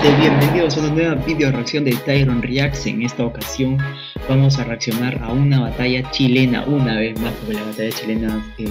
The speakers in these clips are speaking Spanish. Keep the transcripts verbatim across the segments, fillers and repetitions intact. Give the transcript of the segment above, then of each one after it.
gente, bienvenidos a una nueva video reacción de Tyron Reacts. En esta ocasión vamos a reaccionar a una batalla chilena, una vez más, porque las batallas chilenas eh,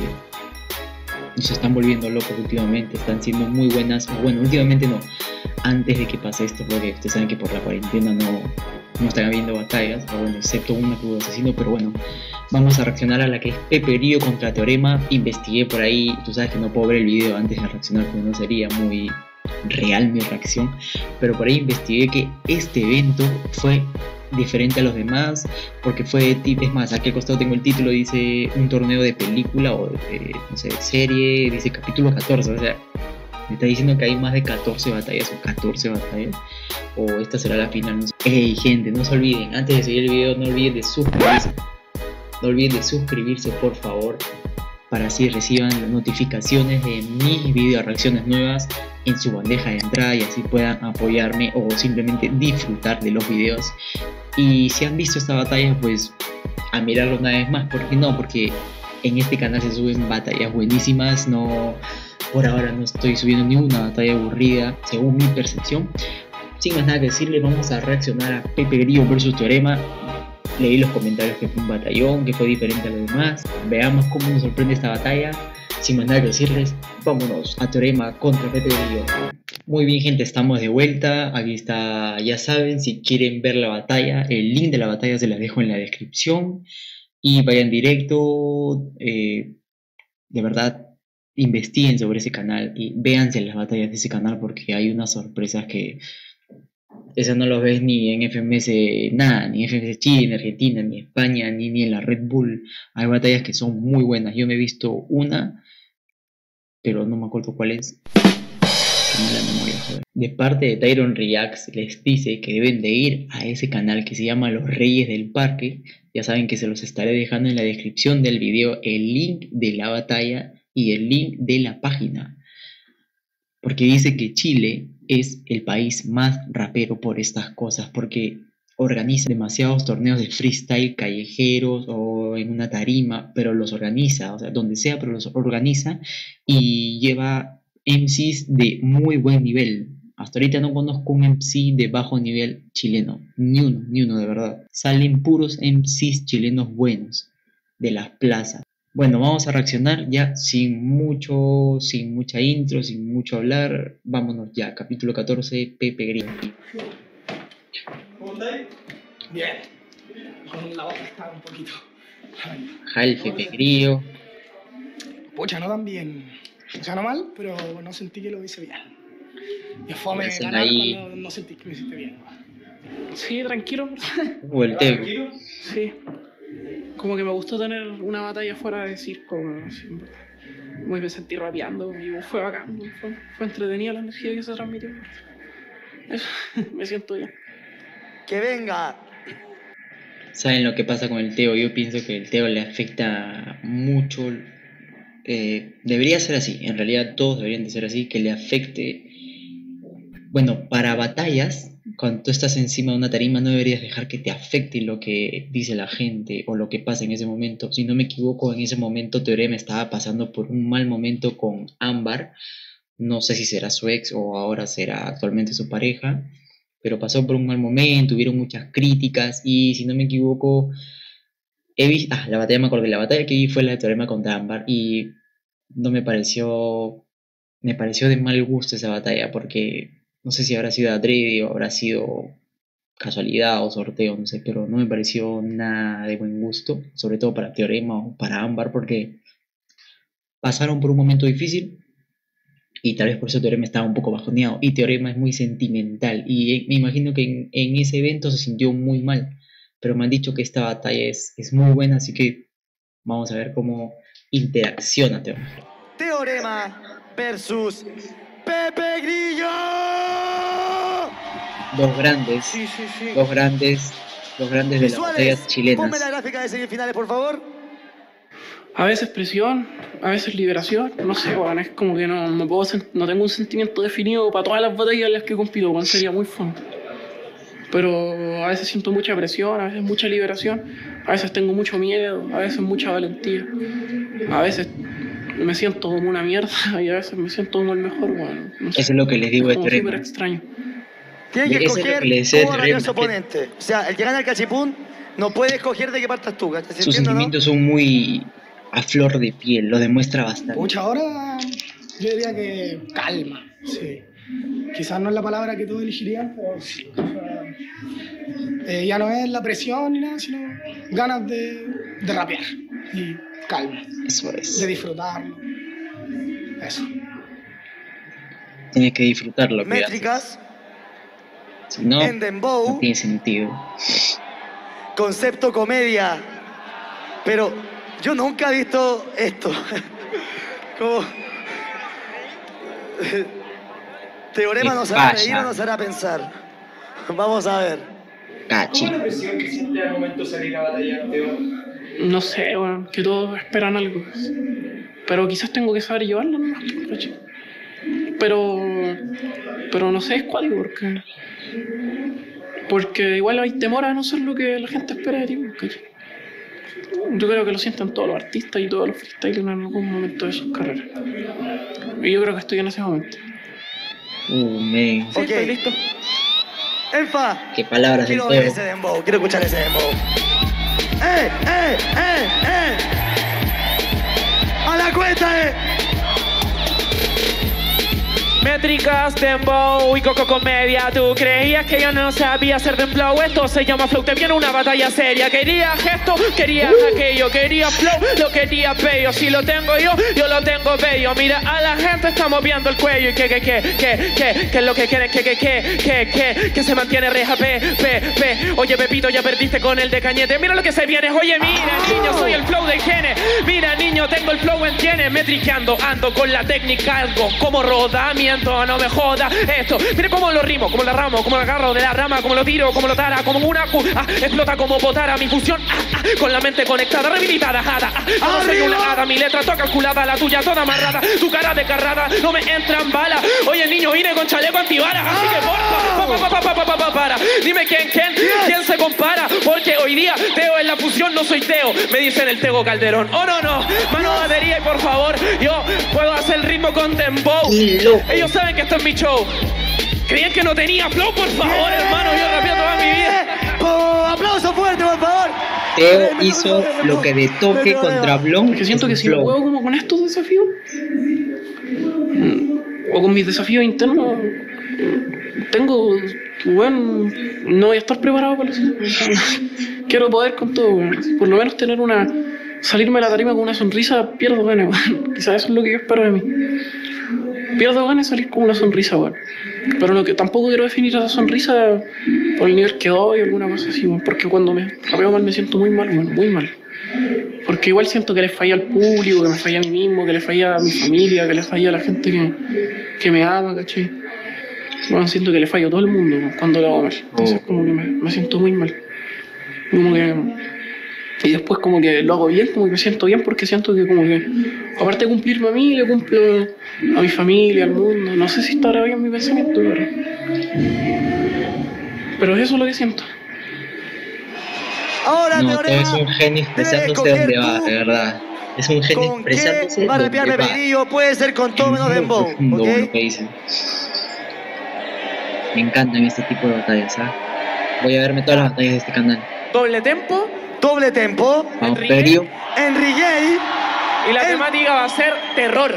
nos están volviendo locos últimamente, están siendo muy buenas. Bueno, últimamente no, antes de que pase esto, porque ustedes saben que por la cuarentena no, no están habiendo batallas, o bueno, excepto una que hubo asesino, pero bueno, vamos a reaccionar a la que es Pepe Grillo contra Teorema. Investigué por ahí, tú sabes que no puedo ver el video antes de reaccionar, porque no sería muy real mi reacción, pero por ahí investigué que este evento fue diferente a los demás, porque fue, es más, aquí al costado tengo el título, dice un torneo de película o de, no sé, de serie, dice capítulo catorce, o sea, me está diciendo que hay más de catorce batallas o catorce batallas, o esta será la final, no sé. Hey gente, no se olviden, antes de seguir el video, no olviden de suscribirse, no olviden de suscribirse por favor, para así reciban las notificaciones de mis video reacciones nuevas en su bandeja de entrada y así puedan apoyarme o simplemente disfrutar de los videos. Y si han visto esta batalla, pues a mirarlo una vez más. ¿Por qué no? Porque en este canal se suben batallas buenísimas. No, por ahora no estoy subiendo ni una batalla aburrida según mi percepción. Sin más nada que decirle, vamos a reaccionar a Pepe Grillo versus Teorema. Leí los comentarios que fue un batallón, que fue diferente a los demás. Veamos cómo nos sorprende esta batalla. Sin más nada que decirles, vámonos a Teorema contra Pepe Grillo. Muy bien gente, estamos de vuelta. Aquí está, ya saben, si quieren ver la batalla, el link de la batalla se la dejo en la descripción. Y vayan directo, eh, de verdad, investiguen sobre ese canal y véanse las batallas de ese canal, porque hay unas sorpresas que eso no lo ves ni en F M S nada, ni en F M S Chile, ni en Argentina, ni en España, ni, ni en la Red Bull. Hay batallas que son muy buenas. Yo me he visto una, pero no me acuerdo cuál es. Tengo la memoria, joder. De parte de Tyron Reacts les dice que deben de ir a ese canal que se llama Los Reyes del Parque. Ya saben que se los estaré dejando en la descripción del video el link de la batalla y el link de la página. Porque dice que Chile es el país más rapero por estas cosas, porque organiza demasiados torneos de freestyle callejeros o en una tarima, pero los organiza, o sea, donde sea, pero los organiza y lleva M Cs de muy buen nivel. Hasta ahorita no conozco un M C de bajo nivel chileno, ni uno, ni uno de verdad. Salen puros M Cs chilenos buenos de las plazas. Bueno, vamos a reaccionar ya sin mucho, sin mucha intro, sin mucho hablar. Vámonos ya, capítulo catorce, Pepe Grillo. ¿Cómo estáis? Bien. Con la boca está un poquito. Jal, Pepe Grillo. Pucha, no tan bien. O sea, no mal, pero no sentí que lo hice bien. Y fome ganar ahí cuando no sentí que lo hiciste bien. Sí, tranquilo. Volteo. Sí. Como que me gustó tener una batalla fuera de circo, muy me sentí rapeando y fue bacán, fue, fue entretenida la energía que se transmitió. Eso, me siento bien. ¡Que venga! ¿Saben lo que pasa con el Teo? Yo pienso que el Teo le afecta mucho. Eh, debería ser así, en realidad todos deberían de ser así, que le afecte. Bueno, para batallas, cuando tú estás encima de una tarima no deberías dejar que te afecte lo que dice la gente o lo que pasa en ese momento. Si no me equivoco, en ese momento Teorema estaba pasando por un mal momento con Ámbar. No sé si será su ex o ahora será actualmente su pareja, pero pasó por un mal momento, hubieron muchas críticas y si no me equivoco, he visto, ah, la batalla, me acordé, la batalla que vi fue la de Teorema contra Ámbar y no me pareció, me pareció de mal gusto esa batalla porque no sé si habrá sido adrede o habrá sido casualidad o sorteo, no sé, pero no me pareció nada de buen gusto, sobre todo para Teorema o para Ámbar, porque pasaron por un momento difícil y tal vez por eso Teorema estaba un poco bajoneado. Y Teorema es muy sentimental y me imagino que en, en ese evento se sintió muy mal, pero me han dicho que esta batalla es, es muy buena, así que vamos a ver cómo interacciona Teorema. Teorema versus Pepe Grillo. Dos grandes, Sí, sí, sí. dos grandes, dos grandes de las batallas chilenas. Ponme la gráfica de semifinales, por favor. A veces presión, a veces liberación, no sé, bueno, es como que no, no, puedo, no tengo un sentimiento definido para todas las batallas en las que compito, bueno, sería muy fun. Pero a veces siento mucha presión, a veces mucha liberación, a veces tengo mucho miedo, a veces mucha valentía, a veces me siento como una mierda y a veces me siento como el mejor, bueno, no sé. Eso es lo que les digo de como Teorema. súper extraño. Tiene que Eso es lo escoger que le decía cómo de arrancar a su Rema, que- oponente. O sea, el que gana el cachipún no puede escoger de qué partas tú. ¿Se Sus entiende, no? sentimientos son muy a flor de piel, lo demuestra bastante. Pucha, ahora yo diría que calma, sí. Quizás no es la palabra que todos elegirían, pero sí. O sea, eh, ya no es la presión ni nada, sino ganas de, de rapear y calma, Eso es. de disfrutarlo. Eso. Tienes que disfrutarlo. que haces. Métricas, Si no, en dembow, no tiene sentido. concepto comedia. Pero yo nunca he visto esto. Como... Teorema ¿Qué nos hará pasa? reír o nos hará pensar. Vamos a ver. Cachi. presión que siente al momento de salir a batallar, Teo? No sé, weón, que todos esperan algo. Pero quizás tengo que saber llevarlo nomás, ¿cachai? Pero. Pero no sé, es cuático, porque. Porque igual hay temor a no ser lo que la gente espera de ti, ¿cachai? Yo creo que lo sienten todos los artistas y todos los freestylers en algún momento de sus carreras. Y yo creo que estoy en ese momento. Uh, men. Sí, Ok. estoy listo. Enfa, Qué palabras del quiero ver juego. ese dembow, quiero escuchar ese dembow. ¡Eh, eh, eh, eh! ¡A la cuenta, eh! Métricas, dembow y coco comedia. Tú creías que yo no sabía hacer dembow. Esto se llama flow. Te viene una batalla seria. Quería gesto, quería aquello. Quería flow, lo quería bello. Si lo tengo yo, yo lo tengo bello. Mira, a la gente está moviendo el cuello. Y que, que, que, que, que, que es lo que quieren. Que, que, que, que, que, que se mantiene reja. Pe, pe, pe. Oye, Pepito, ya perdiste con el de Cañete. Mira lo que se viene. Oye, mira, niño, soy el flow de Gene. Mira, niño, tengo el flow en Tiene. Metriqueando, ando con la técnica. Algo como rodamiento. No me joda esto. Mire cómo lo rimo, cómo lo ramo, cómo lo agarro de la rama, cómo lo tiro, cómo lo tara, como una cu ah, explota como potara. Mi fusión ah, ah, con la mente conectada, rehabilitada, jada. Ah, no soy una hada, mi letra toda calculada, la tuya toda amarrada, tu cara descarrada, no me entran balas. Oye, niño, vine con chaleco antibalas, así que porfa, pa, pa, pa, pa, pa, pa, pa, para. Dime quién, quién, quién se compara, porque hoy día Teo en la fusión, no soy Teo, me dicen el Tego Calderón. Oh, no, no, mano de batería y por favor, yo puedo hacer el ritmo con dembow. Y loco. Ellos saben que esto es mi show. ¿Creían que no tenía flow? Por favor, hermano, yo rapeé toda mi vida. ¡Oh, aplauso fuerte, por favor! Teo hizo lo que de toque contra Blon. Porque siento que si no Flow. juego como con estos desafíos, mm, o con mis desafíos internos, mm, tengo, bueno, no voy a estar preparado para eso. Quiero poder con todo, bueno. Por lo menos tener una, salirme de la tarima con una sonrisa, pierdo ganas, bueno. Quizás eso es lo que yo espero de mí. Pierdo ganas de salir con una sonrisa, bueno. Pero lo que tampoco quiero definir esa sonrisa por el nivel que doy o alguna cosa así, bueno, porque cuando me rapeo mal me siento muy mal, bueno, muy mal. Porque igual siento que le falla al público, que me falla a mí mismo, que le falla a mi familia, que le falla a la gente que, que me ama, ¿cachai? Bueno, siento que le fallo a todo el mundo, ¿no?, cuando lo hago mal. Entonces como que me, me siento muy mal. Como que... Y después como que lo hago bien, como que me siento bien porque siento que como que, aparte de cumplirme a mí, le cumplo a mi familia, al mundo. No sé si estará bien mi pensamiento, pero... Pero eso es lo que siento. Ahora, No, Teo Teorema, es un genio expresándose debes donde escoger va, tú de verdad. Es un genio ¿con expresándose qué va a rapear donde Pepe va. Grillo? Puede ser con todo menos Muy dembow, profundo ¿ok? lo que dicen. Me encantan este tipo de batallas, ¿ah? Voy a verme todas las batallas de este canal. Doble tempo Doble tempo, Vamos, Enrique. Perio. Enrique. y la El- temática va a ser terror.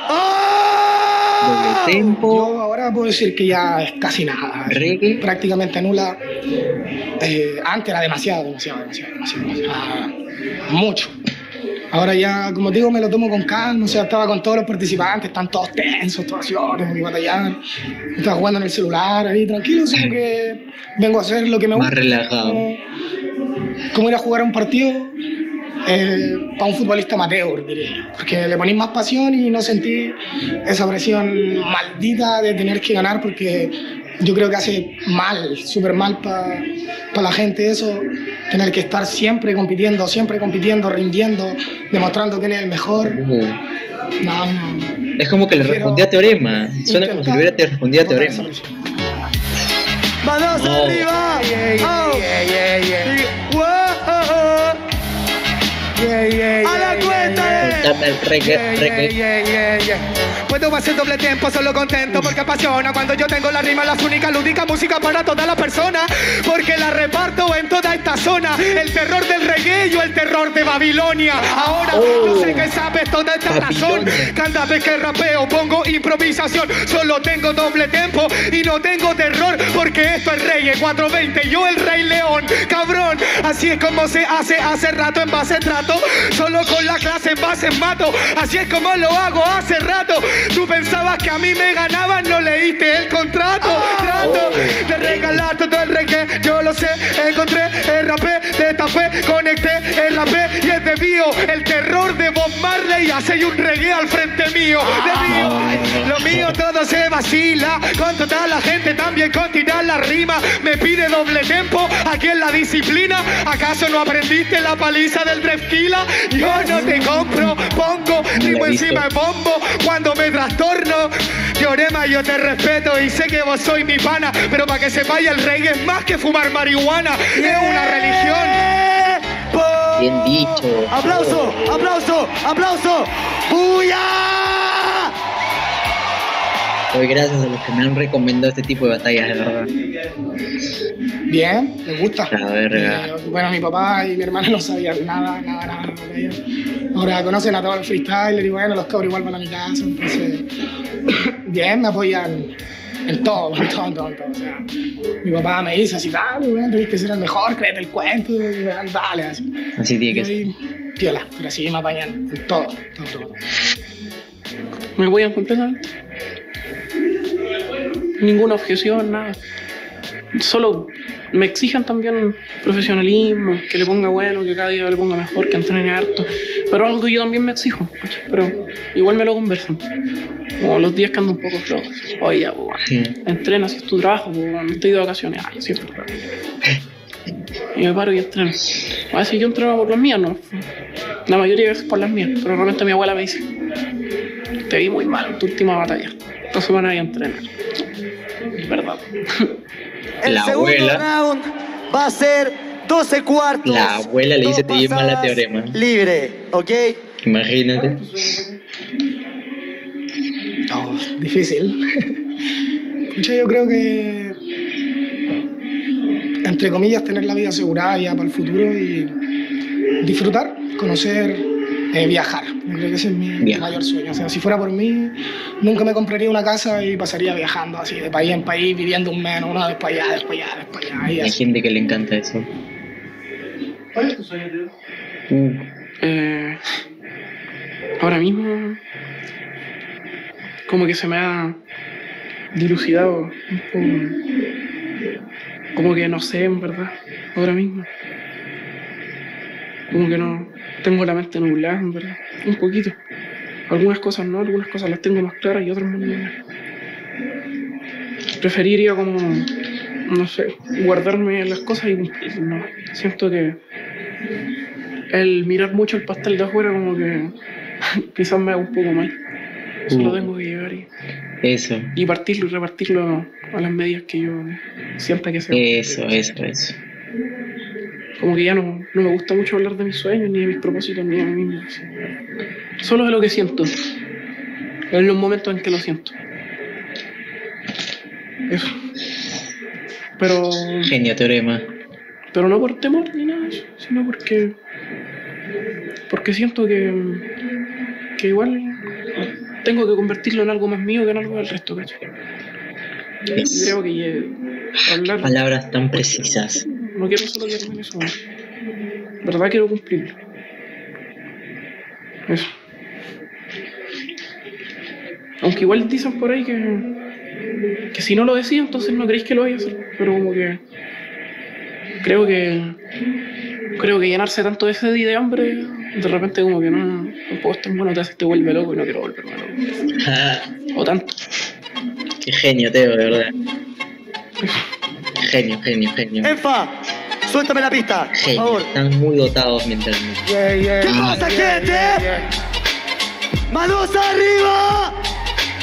¡Oh! Doble tempo. Yo ahora puedo decir que ya es casi nada, Reggae. prácticamente nula. Eh, antes era demasiado, demasiado, demasiado, demasiado, demasiado. Mucho. Ahora ya, como te digo, me lo tomo con calma, o sea, estaba con todos los participantes, están todos tensos, todos así, oh, tengo que batallar. Estaba jugando en el celular ahí, tranquilo, sino que vengo a hacer lo que me Más gusta. relajado. Como, como ir a jugar un partido eh, para un futbolista amateur, diría yo. Porque le ponís más pasión y no sentí esa presión maldita de tener que ganar, porque yo creo que hace mal, súper mal para pa la gente eso, tener que estar siempre compitiendo, siempre compitiendo, rindiendo, demostrando que él es el mejor. Uh, No, no. Es como que le Prefiero respondía a Teorema. Suena como si le hubiera te respondido a botar esa Teorema. presión. ¡Manos No. arriba! Yeah, yeah, ¡Oh! yeah, yeah, yeah. Y- ¡Wow! Yeah, yeah, ¡A yeah. la la cuenta es. Dame el reggae, Yeah, reggae. yeah, yeah, yeah. Puedo hacer doble tiempo, solo contento porque apasiona. Cuando yo tengo la rima, las únicas, lúdica música para todas las personas. Porque la reparto en toda esta zona. El terror del reggae y el terror de Babilonia. Ahora Oh. no sé qué sabes toda esta razón. Babilonia. Cada vez que rapeo pongo improvisación. Solo tengo doble tempo y no tengo terror. Porque esto es reggae cuatrocientos veinte, yo el Rey León. Cabrón, así es como se hace hace rato en base trato. Solo con la clase en base mato. Así es como lo hago hace rato. Tú pensabas que a mí me ganaban, no leíste el contrato. Trato de regalar todo el reggae, yo lo sé. Encontré el rapé, te tapé, conecté el rapé y el desvío. El terror de Bob Marley hace un reggae al frente mío. De mío, lo mío todo se vacila. Con toda la gente también con tirar la rima. Me pide doble tempo aquí en la disciplina. ¿Acaso no aprendiste la paliza del Drefkila? Yo no te compro, pongo rimo encima de bombo cuando me trastorno. Teorema, yo te respeto y sé que vos sois mi pana, pero para que sepáis el reggae es más que fumar marihuana, es una religión. Bien dicho. Aplauso, aplauso, aplauso. ¡Buya! Doy gracias a los que me han recomendado este tipo de batallas, de verdad. Bien, me gusta. La verga. Eh, bueno, mi papá y mi hermana no sabían nada, nada, nada. nada de ello. Ahora conocen a todos los freestylers y bueno, los cabros igual van a mi casa, entonces... Bien, me apoyan en todo, en todo, en todo, en todo. O sea, mi papá me dice así, dale, weón, tenés que ser el mejor, créete el cuento, y, weón, dale, así. Así tiene que Y ser. ahí, piola, pero así me apañan en todo, todo, todo, todo. Me voy a completamente. Ninguna objeción, nada. Solo me exigen también profesionalismo, que le ponga bueno, que cada día le ponga mejor, que entrene harto. Pero algo que yo también me exijo, ¿cachai? Pero igual me lo conversan. Como los días que ando un poco flojo. Oye, ya, pues, Sí. entrena, si es tu trabajo, pues, estoy de vacaciones. Ay, siempre. Y me paro y entreno. A veces yo entreno por las mías, ¿no? La mayoría de veces por las mías. Pero de repente mi abuela me dice, te vi muy mal en tu última batalla. Esta semana hay a entrenar. Es verdad. El La segundo abuela. round va a ser doce cuartos. La abuela le dice, Dos te vi mal la pasadas teorema. Libre, ¿ok? Imagínate. No, difícil. Escucha, yo creo que, entre comillas, tener la vida asegurada ya para el futuro y disfrutar, conocer, eh, viajar. Yo creo que ese es mi Viajar. mayor sueño. O sea, si fuera por mí, nunca me compraría una casa y pasaría viajando así, de país en país, viviendo un mes, una vez para allá, después allá, después allá. Y Hay así. gente que le encanta eso. ¿Cuál es tu sueño, tío? Uh, Eh, ahora mismo, como que se me ha dilucidado un poco. Como que no sé, en verdad, ahora mismo. Como que no tengo la mente nublada, en verdad, un poquito. Algunas cosas no, algunas cosas las tengo más claras y otras más no. Preferiría como, no sé, guardarme las cosas y cumplir, ¿no? Siento que el mirar mucho el pastel de afuera como que quizás me haga un poco mal. Eso lo Uh. tengo que llevar y, eso, y partirlo y repartirlo a las medidas que yo sienta que sea. eso, eso, eso. Como que ya no, no me gusta mucho hablar de mis sueños, ni de mis propósitos, ni de mí mismo. así. Solo de lo que siento. En los momentos en que lo siento. Eso. Pero, Genio teorema. pero no por temor ni nada de eso, sino porque, porque siento que, que igual tengo que convertirlo en algo más mío que en algo del resto, ¿cachai? Es- Creo que eh, hablar, Palabras tan precisas. no quiero solo quedarme en eso, ¿verdad? Quiero cumplirlo. Eso. Aunque igual dicen por ahí que, que si no lo decía, entonces no creéis que lo vaya a hacer. Pero como que creo que creo que llenarse tanto de sed y de hambre, de repente como que no, tampoco es tan bueno, te hace, te vuelve loco y no quiero volverme loco. O tanto. Qué genio, Teo, de verdad. Genio, genio, genio. Enfa, suéltame la pista, por Genio. favor. Están muy dotados mentalmente. ¿Qué pasa, gente? ¡Manos arriba!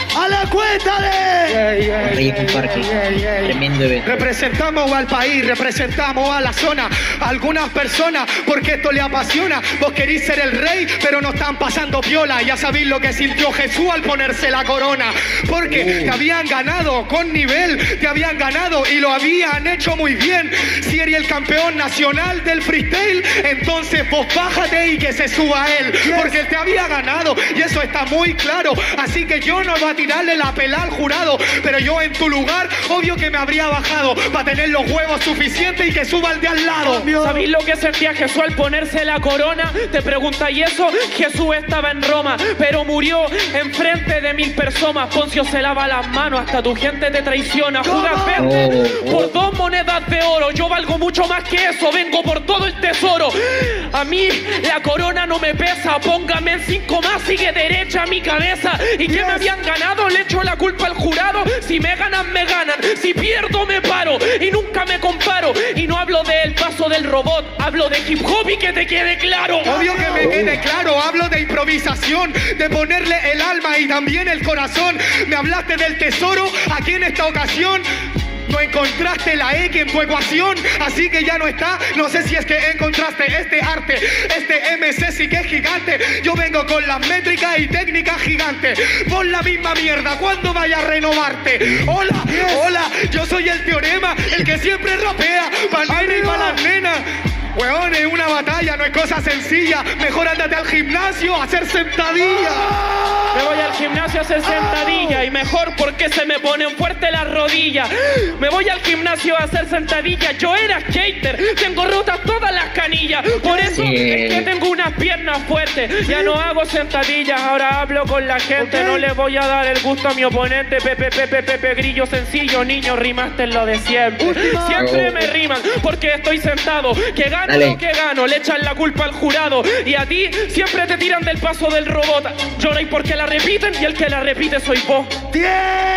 A la cuenta de... Reyes un parque. Tremendo evento. Representamos al país, representamos a la zona, a algunas personas, porque esto le apasiona. Vos querís ser el rey, pero no están pasando piola. Ya sabéis lo que sintió Jesús al ponerse la corona. Porque uh. te habían ganado con nivel, te habían ganado y lo habían hecho muy bien. Si eres el campeón nacional del freestyle, entonces vos bájate y que se suba él. Yes. Porque él te había ganado y eso está muy claro. Así que yo no voy a tirarle la pelada al jurado, pero yo en tu lugar, obvio que me habría bajado para tener los huevos suficientes y que suba el de al lado. ¿Sabéis lo que sentía Jesús al ponerse la corona? Te preguntáis eso, Jesús estaba en Roma, pero murió enfrente de mil personas. Poncio se lava las manos, hasta tu gente te traiciona. Judas vende oh, oh. por dos monedas de oro. Yo valgo mucho más que eso, vengo por todo el tesoro. A mí la corona no me pesa, póngame en cinco más, sigue derecha mi cabeza. ¿Y yes. qué me habían ganado? Le echo la culpa al jurado. Si me ganan, me ganan, si pierdo me paro y nunca me comparo. Y no hablo del paso del robot, hablo de hip hop y que te quede claro. Obvio que me quede claro, hablo de improvisación, de ponerle el alma y también el corazón. Me hablaste del tesoro, aquí en esta ocasión no encontraste la X en tu ecuación, así que ya no está. No sé si es que encontraste este arte, este M C sí que es gigante. Yo vengo con las métricas y técnicas gigantes. Pon la misma mierda cuando vaya a renovarte. Hola, yes. hola, yo soy el teorema, el que siempre rapea, para nena y para las nenas. Weón, es una batalla, no es cosa sencilla. Mejor ándate al gimnasio a hacer sentadillas. Oh. Me voy al gimnasio a hacer sentadillas. Y mejor porque se me ponen fuerte las rodillas. Me voy al gimnasio a hacer sentadillas. Yo era skater, tengo rotas todas las canillas. Por eso sí. es que tengo unas piernas fuertes. Ya no hago sentadillas, ahora hablo con la gente. Okay. No le voy a dar el gusto a mi oponente. Pepe, Pepe, Pepe, Grillo sencillo. Niño, rimaste en lo de siempre. Última. Siempre me riman porque estoy sentado. Que gano Dale. lo que gano, le echan la culpa al jurado. Y a ti siempre te tiran del paso del robot. Lloráis porque la repiten y el que la repite soy vos. ¡Tiempo!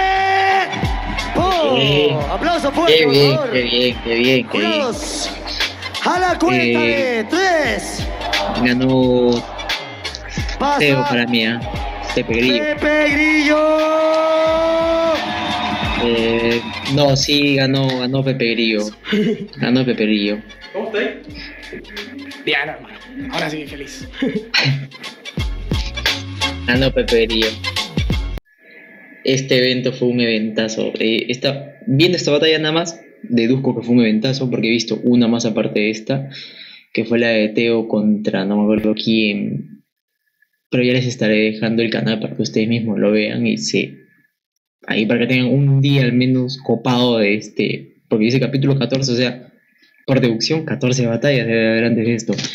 Oh, aplauso fuerte, qué bien, por favor. Qué bien, qué bien, qué bien. A la cuenta eh, de tres. Ganó Pasa. Teo para mí, ¿eh? Pepe Grillo. Pepe Grillo. Eh, no, sí, ganó, ganó Pepe Grillo. Ganó Pepe Grillo. ¿Cómo estás? Bien, hermano. Ahora sí, feliz. Ganó Pepe Grillo. Este evento fue un eventazo. Eh, esta, viendo esta batalla nada más, deduzco que fue un eventazo porque he visto una más aparte de esta, que fue la de Teo contra no me acuerdo quién. Pero ya les estaré dejando el canal para que ustedes mismos lo vean y se... ahí para que tengan un día al menos copado de este, porque dice capítulo catorce, o sea, por deducción, catorce batallas debe haber antes de esto.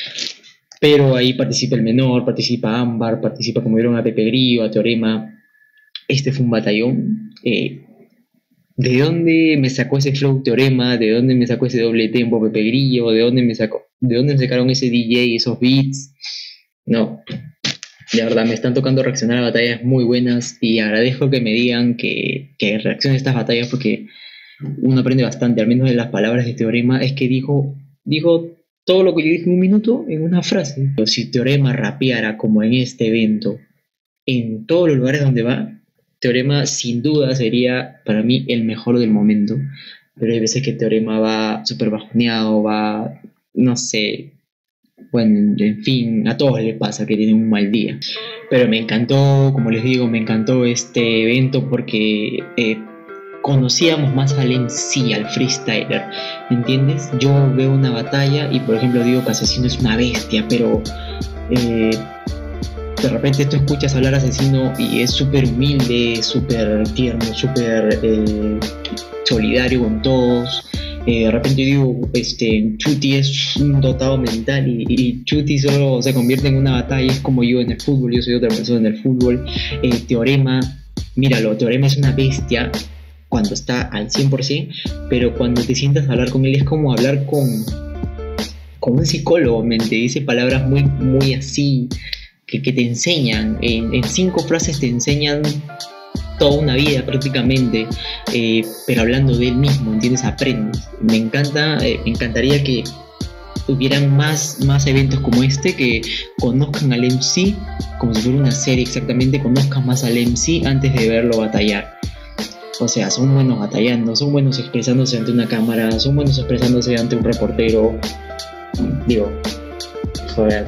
Pero ahí participa el menor, participa Ámbar, participa como vieron a Pepe Grillo, a Teorema. Este fue un batallón. Eh, ¿De dónde me sacó ese flow Teorema? ¿De dónde me sacó ese doble tempo Pepe Grillo? ¿De dónde me sacó? ¿De dónde me sacaron ese D J, esos beats? No. De verdad, me están tocando reaccionar a batallas muy buenas y agradezco que me digan que, que reaccione a estas batallas porque uno aprende bastante, al menos de las palabras de Teorema. Es que dijo, dijo todo lo que yo dije en un minuto en una frase. Pero si Teorema rapeara como en este evento, en todos los lugares donde va, Teorema sin duda sería para mí el mejor del momento. Pero hay veces que Teorema va súper bajoneado, va, no sé... Bueno, en fin, a todos les pasa que tienen un mal día. Pero me encantó, como les digo, me encantó este evento porque eh, conocíamos más al M C, al freestyler, ¿me entiendes? Yo veo una batalla y, por ejemplo, digo que Asesino es una bestia, pero eh, de repente tú escuchas hablar a Asesino y es súper humilde, súper tierno, súper eh, solidario con todos. Eh, de repente yo digo, este, Chuti es un dotado mental y, y Chuti solo se convierte en una batalla, es como yo en el fútbol, yo soy otra persona en el fútbol. eh, Teorema, míralo, Teorema es una bestia cuando está al cien por ciento, pero cuando te sientas a hablar con él es como hablar con, con un psicólogo, me te dice palabras muy, muy así, que, que te enseñan, en, en cinco frases te enseñan toda una vida prácticamente, eh, pero hablando de él mismo, ¿entiendes? Aprendes. Me encanta, eh, me encantaría que hubieran más, más eventos como este, que conozcan al M C como si fuera una serie exactamente, conozcan más al M C antes de verlo batallar. O sea, son buenos batallando, son buenos expresándose ante una cámara, son buenos expresándose ante un reportero. Digo, joder,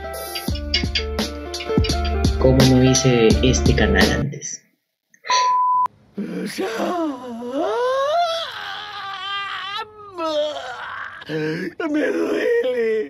¿cómo no hice este canal antes? Me duele.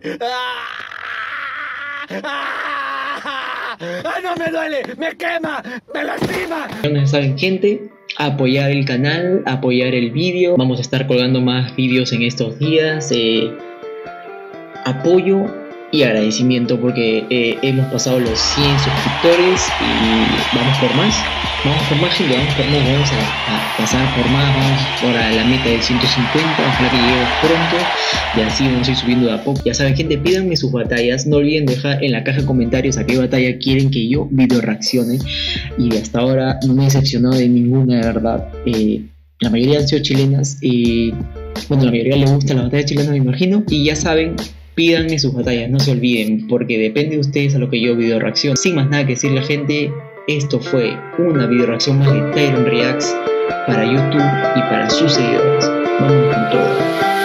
¡Ah, no me duele! ¡Me quema! ¡Me lastima! Ya saben, gente, apoyar el canal, apoyar el vídeo. Vamos a estar colgando más vídeos en estos días. Eh, apoyo y agradecimiento porque eh, hemos pasado los cien suscriptores y vamos por más. Vamos por más, gente, vamos por más, vamos a, a pasar por más, vamos por a la meta de ciento cincuenta, ojalá que lleguemos pronto y así vamos a ir subiendo de a poco. Ya saben, gente, pídanme sus batallas, no olviden dejar en la caja de comentarios a qué batalla quieren que yo video reaccione, y hasta ahora no me he decepcionado de ninguna, de verdad. Eh, la mayoría han sido chilenas y bueno, a la mayoría le gustan las batallas chilenas, me imagino, y ya saben, pídanme sus batallas, no se olviden, porque depende de ustedes a lo que yo video reaccione. Sin más nada que decir, la gente, esto fue una video reacción más de Tyron Reacts para YouTube y para sus seguidores. Vamos con todo.